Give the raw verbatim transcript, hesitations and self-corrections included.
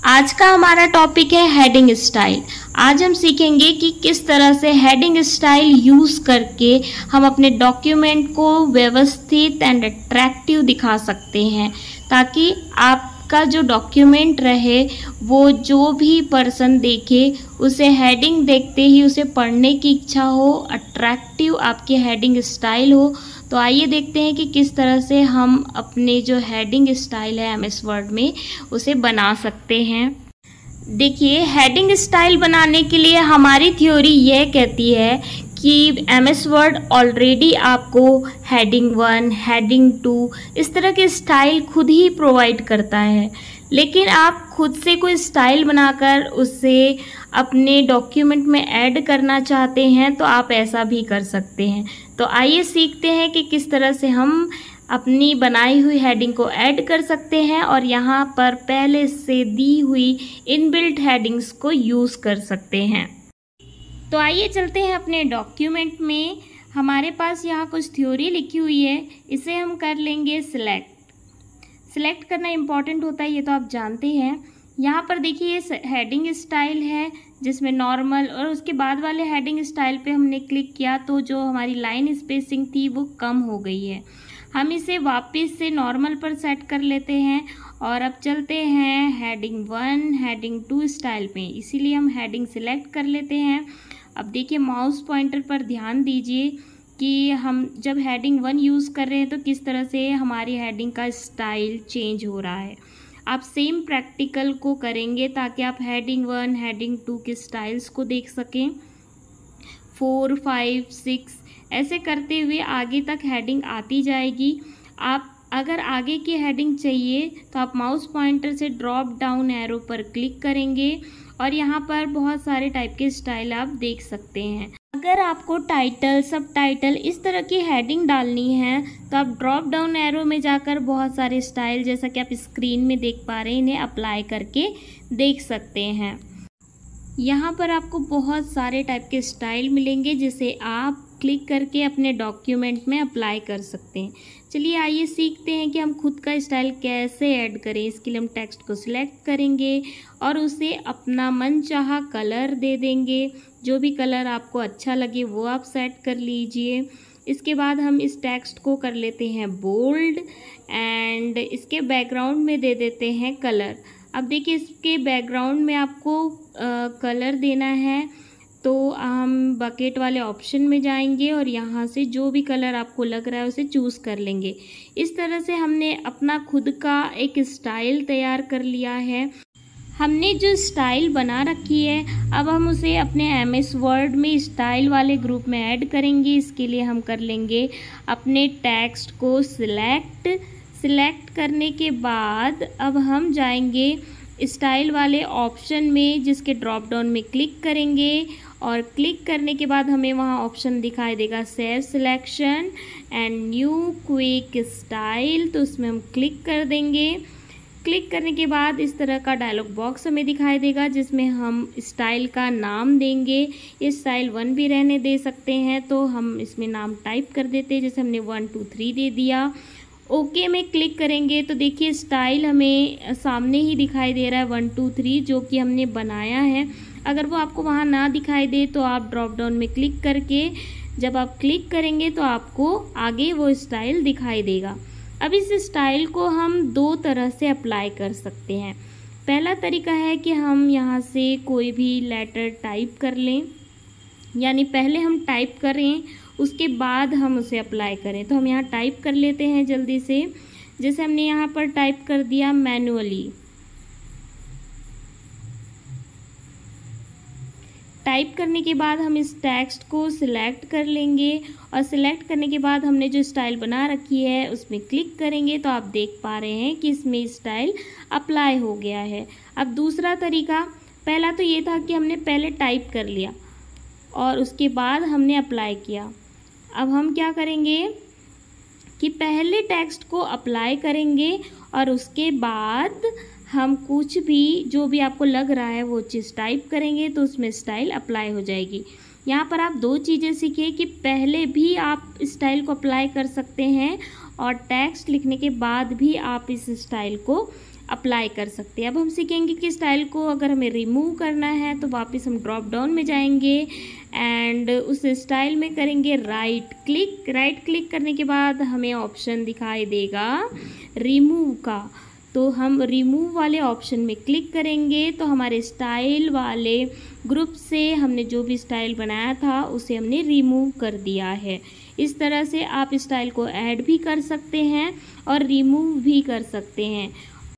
आज का हमारा टॉपिक है हेडिंग स्टाइल। आज हम सीखेंगे कि किस तरह से हेडिंग स्टाइल यूज़ करके हम अपने डॉक्यूमेंट को व्यवस्थित एंड अट्रैक्टिव दिखा सकते हैं, ताकि आपका जो डॉक्यूमेंट रहे वो जो भी पर्सन देखे उसे हेडिंग देखते ही उसे पढ़ने की इच्छा हो, अट्रैक्टिव आपकी हेडिंग स्टाइल हो। तो आइए देखते हैं कि किस तरह से हम अपने जो हेडिंग स्टाइल है एम एस वर्ड में उसे बना सकते हैं। देखिए, हेडिंग स्टाइल बनाने के लिए हमारी थ्योरी यह कहती है कि एम एस वर्ड ऑलरेडी आपको हेडिंग वन, हेडिंग टू इस तरह के स्टाइल खुद ही प्रोवाइड करता है, लेकिन आप खुद से कोई स्टाइल बनाकर उसे अपने डॉक्यूमेंट में ऐड करना चाहते हैं तो आप ऐसा भी कर सकते हैं। तो आइए सीखते हैं कि किस तरह से हम अपनी बनाई हुई हेडिंग को ऐड कर सकते हैं और यहाँ पर पहले से दी हुई इनबिल्ट हेडिंग्स को यूज़ कर सकते हैं। तो आइए चलते हैं अपने डॉक्यूमेंट में। हमारे पास यहाँ कुछ थ्योरी लिखी हुई है, इसे हम कर लेंगे सिलेक्ट। सिलेक्ट करना इम्पॉर्टेंट होता है, ये तो आप जानते हैं। यहाँ पर देखिए ये हेडिंग स्टाइल है जिसमें नॉर्मल, और उसके बाद वाले हेडिंग स्टाइल पे हमने क्लिक किया तो जो हमारी लाइन स्पेसिंग थी वो कम हो गई है। हम इसे वापस से नॉर्मल पर सेट कर लेते हैं और अब चलते हैं heading one, heading two style में। इसीलिए हम हेडिंग सिलेक्ट कर लेते हैं। अब देखिए माउस पॉइंटर पर ध्यान दीजिए कि हम जब हेडिंग वन यूज़ कर रहे हैं तो किस तरह से हमारी हेडिंग का स्टाइल चेंज हो रहा है। आप सेम प्रैक्टिकल को करेंगे ताकि आप हेडिंग वन, हेडिंग टू के स्टाइल्स को देख सकें। फोर, फाइव, सिक्स ऐसे करते हुए आगे तक हेडिंग आती जाएगी। आप अगर आगे की हेडिंग चाहिए तो आप माउस पॉइंटर से ड्रॉप डाउन एरो पर क्लिक करेंगे और यहाँ पर बहुत सारे टाइप के स्टाइल आप देख सकते हैं। अगर आपको टाइटल, सब टाइटल इस तरह की हेडिंग डालनी है तो आप ड्रॉप डाउन एरो में जाकर बहुत सारे स्टाइल, जैसा कि आप स्क्रीन में देख पा रहे हैं, इन्हें अप्लाई करके देख सकते हैं। यहाँ पर आपको बहुत सारे टाइप के स्टाइल मिलेंगे जिसे आप क्लिक करके अपने डॉक्यूमेंट में अप्लाई कर सकते हैं। चलिए आइए सीखते हैं कि हम खुद का स्टाइल कैसे ऐड करें। इसके लिए हम टेक्स्ट को सिलेक्ट करेंगे और उसे अपना मनचाहा कलर दे देंगे। जो भी कलर आपको अच्छा लगे वो आप सेट कर लीजिए। इसके बाद हम इस टेक्स्ट को कर लेते हैं बोल्ड एंड इसके बैकग्राउंड में दे देते हैं कलर। अब देखिए इसके बैकग्राउंड में आपको आ, कलर देना है तो हम बकेट वाले ऑप्शन में जाएंगे और यहाँ से जो भी कलर आपको लग रहा है उसे चूज़ कर लेंगे। इस तरह से हमने अपना खुद का एक स्टाइल तैयार कर लिया है। हमने जो स्टाइल बना रखी है अब हम उसे अपने एम एस वर्ड में स्टाइल वाले ग्रुप में ऐड करेंगे। इसके लिए हम कर लेंगे अपने टेक्स्ट को सिलेक्ट। सिलेक्ट करने के बाद अब हम जाएंगे स्टाइल वाले ऑप्शन में, जिसके ड्रॉप डाउन में क्लिक करेंगे और क्लिक करने के बाद हमें वहाँ ऑप्शन दिखाई देगा save selection and new quick style, तो उसमें हम क्लिक कर देंगे। क्लिक करने के बाद इस तरह का डायलॉग बॉक्स हमें दिखाई देगा जिसमें हम स्टाइल का नाम देंगे। ये स्टाइल वन भी रहने दे सकते हैं तो हम इसमें नाम टाइप कर देते हैं, जैसे हमने वन टू थ्री दे दिया। ओके में क्लिक करेंगे तो देखिए स्टाइल हमें सामने ही दिखाई दे रहा है वन टू थ्री जो कि हमने बनाया है। अगर वो आपको वहाँ ना दिखाई दे तो आप ड्रॉप डाउन में क्लिक करके जब आप क्लिक करेंगे तो आपको आगे वो स्टाइल दिखाई देगा। अब इस स्टाइल को हम दो तरह से अप्लाई कर सकते हैं। पहला तरीका है कि हम यहाँ से कोई भी लेटर टाइप कर लें, यानी पहले हम टाइप करें उसके बाद हम उसे अप्लाई करें। तो हम यहाँ टाइप कर लेते हैं जल्दी से, जैसे हमने यहाँ पर टाइप कर दिया मैनुअली। टाइप करने के बाद हम इस टेक्स्ट को सिलेक्ट कर लेंगे और सिलेक्ट करने के बाद हमने जो स्टाइल बना रखी है उसमें क्लिक करेंगे तो आप देख पा रहे हैं कि इसमें स्टाइल अप्लाई हो गया है। अब दूसरा तरीका, पहला तो ये था कि हमने पहले टाइप कर लिया और उसके बाद हमने अप्लाई किया। अब हम क्या करेंगे कि पहले टेक्स्ट को अप्लाई करेंगे और उसके बाद हम कुछ भी जो भी आपको लग रहा है वो चीज़ टाइप करेंगे तो उसमें स्टाइल अप्लाई हो जाएगी। यहाँ पर आप दो चीज़ें सीखिए कि पहले भी आप स्टाइल को अप्लाई कर सकते हैं और टेक्स्ट लिखने के बाद भी आप इस स्टाइल को अप्लाई कर सकते हैं। अब हम सीखेंगे कि स्टाइल को अगर हमें रिमूव करना है तो वापस हम ड्रॉप डाउन में जाएंगे एंड उस स्टाइल में करेंगे राइट क्लिक। राइट क्लिक करने के बाद हमें ऑप्शन दिखाई देगा रिमूव का, तो हम रिमूव वाले ऑप्शन में क्लिक करेंगे तो हमारे स्टाइल वाले ग्रुप से हमने जो भी स्टाइल बनाया था उसे हमने रिमूव कर दिया है। इस तरह से आप स्टाइल को ऐड भी कर सकते हैं और रिमूव भी कर सकते हैं।